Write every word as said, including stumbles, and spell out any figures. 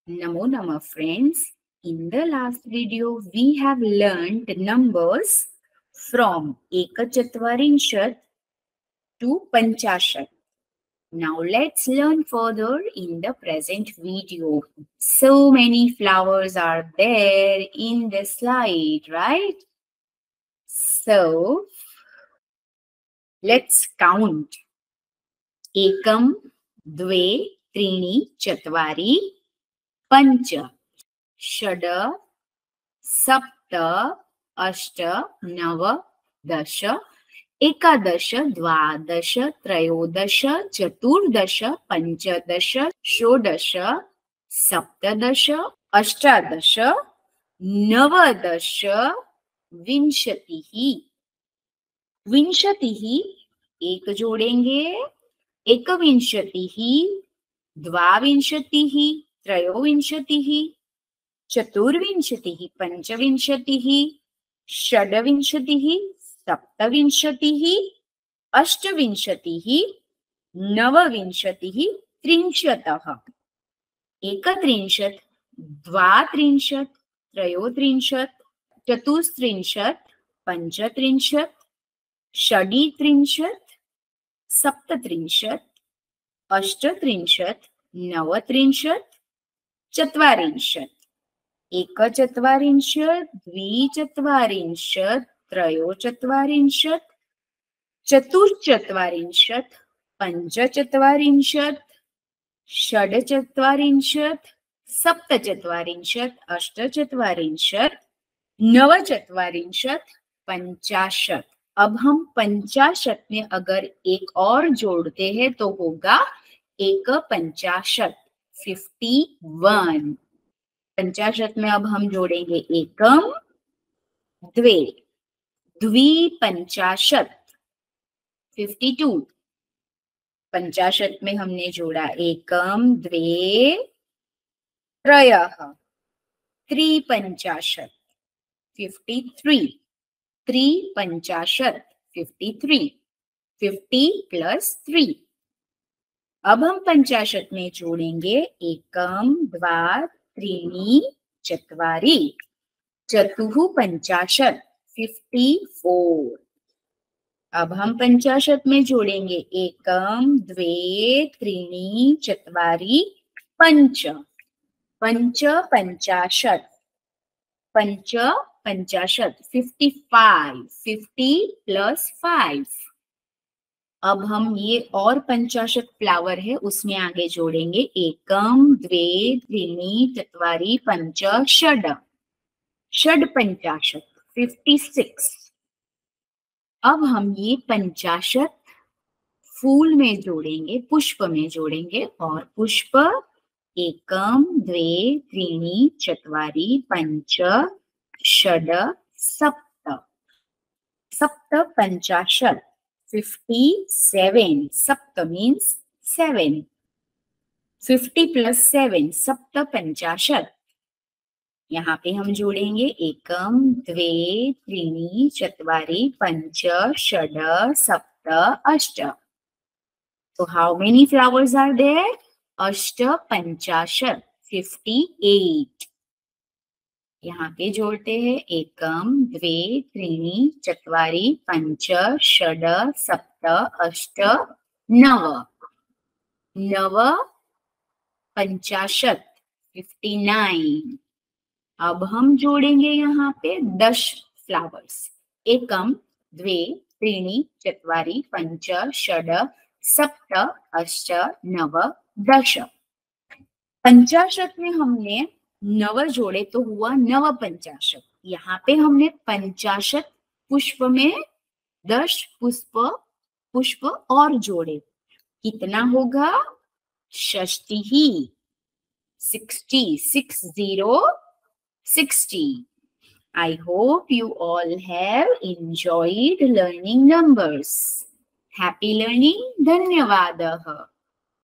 Namo Namah friends. In the last video, we have learned numbers from Ekachatwarinshat to Panchashat. Now let's learn further in the present video. So many flowers are there in the slide, right? So let's count. Ekam, Dve, Trini, Chatvari, Panch, षड सप्त अष्ट नव दश एकादश द्वादश त्रयोदश चतुर्दश पंचदश षोडश सप्तदश अष्टादश नवदश विंशतिः विंशतिः एक जोड़ेंगे एकविंशतिः द्वाविंशतिः त्रयोविंशतिः चतुर्विंशतिः पंचविंशतिः षड्विंशतिः सप्तविंशतिः अष्टविंशतिः नवविंशतिः त्रिंशतः एकत्रिंशत् द्वात्रिंशत् त्रयोत्रिंशत् चतुस्त्रिंशत् पंचत्रिंशत् षड्त्रिंशत् सप्तत्रिंशत् अष्टत्रिंशत् नवत्रिंशत् चत्वारिंशत् एकचत्वारिंशत् द्विचत्वारिंशत् त्रयोचत्वारिंशत् चतुश्चत्वारिंशत् पञ्चचत्वारिंशत् षड्चत्वारिंशत् सप्तचत्वारिंशत् अष्टचत्वारिंशत् नवचत्वारिंशत् पंचाशत्। अब हम पंचाशत में अगर एक और जोड़ते हैं तो होगा एक पंचाशत, फिफ्टी वन। पंचाशत में अब हम जोड़ेंगे एकम, द्वे, द्विपंचाशत, फिफ्टी टू। पंचाशत में हमने जोड़ा एकम, द्वे, त्रयः, त्रिपंचाशत, फिफ्टी थ्री। त्रिपंचाशत, fifty three, fifty plus three. अब हम पंचाशत में जोड़ेंगे एकम, द्वा, त्रीणि, चत्वारि, चतुः पंचाशत, फिफ्टी फोर। अब हम पंचाशत में जोड़ेंगे एकम, द्वे, त्रीणि, चत्वारि, पंच, पंच पंचाशत, पंच पंचाशत, fifty five, fifty plus five. अब हम ये और पंचाशत फ्लावर है उसमें आगे जोड़ेंगे एकम, द्वे, त्रीणि, चत्वारि, पंच, षड, षड पंचाशत, फिफ्टी सिक्स। अब हम ये पंचाशत फूल में जोड़ेंगे, पुष्प में जोड़ेंगे और पुष्प एकम, द्वे, त्रीणि, चत्वारि, पंच, षड, सप्त, सप्त पंचाशत, फिफ्टी सेवन। सप्त means seven, fifty plus seven, सप्त पंचाशत। यहाँ पे हम जोड़ेंगे एकम, द्वे, त्रीणि, चत्वारि, पंच, षड, सप्त, अष्ट। तो how many flowers are there? अष्ट पंचाशत, फिफ्टी एट। यहाँ पे जोड़ते हैं एकम, द्वे, त्रीणि, चत्वारि, पंच, षड, सप्त, अष्ट, नव, नव पंचाशत, फिफ्टी नाइन। अब हम जोड़ेंगे यहाँ पे दस फ्लावर्स एकम, द्वे, त्रीणि, चत्वारि, पंच, षड, सप्त, अष्ट, नव, दश। पंचाशत में हमने नव जोड़े तो हुआ नव पंचाशत। यहाँ पे हमने पंचाशत पुष्प में दस पुष्प पुष्प और जोड़े, कितना होगा? षष्टि ही, sixty, six zero sixty. I hope you all have enjoyed learning numbers. Happy learning. Dhanyavadah.